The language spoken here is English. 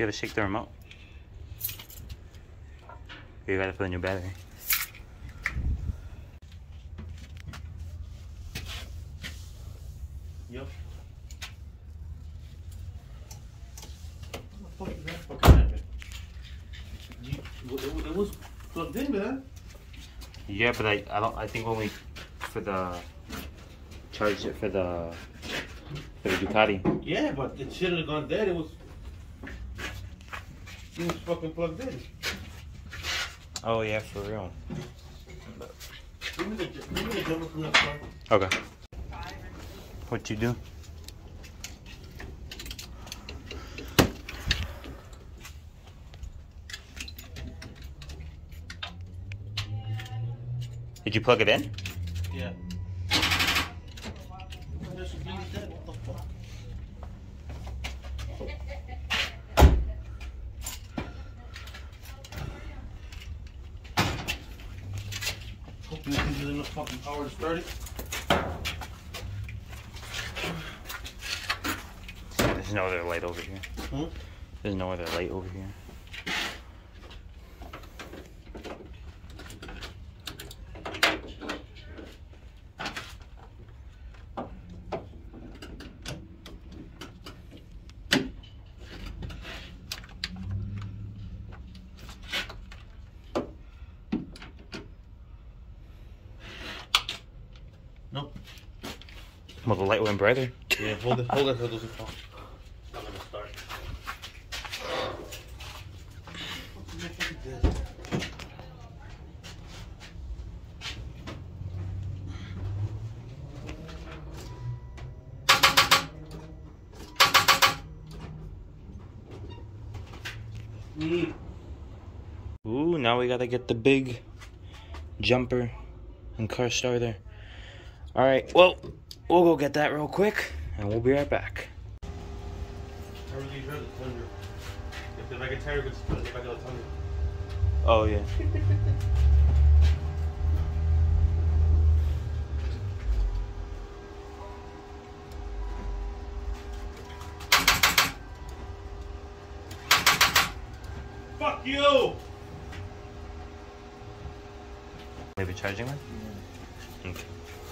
You gotta shake the remote. You gotta put a new battery. Yep. What the fuck is that fucking happening? It was plugged in, man. Yeah, but I think when we charged it for the Ducati. Yeah, but it shouldn't have gone dead. It was fucking plugged in. Oh yeah, for real. Give me the jumper from that car. Okay. What you do? Did you plug it in? Yeah. What the fuck? Hoping this is enough fucking power to start it. There's no other light over here. Hmm? There's no other light over here. Nope. Well, the light went brighter. Yeah, hold it so it doesn't fall. It's not gonna start. What the fuck is this? Ooh, now we gotta get the big jumper and car starter. Alright, well, we'll go get that real quick, and we'll be right back. I really heard the thunder. If the vegetarian gets put in the back of the thunder. Oh, yeah. Fuck you! Maybe charging one? Yeah. Okay.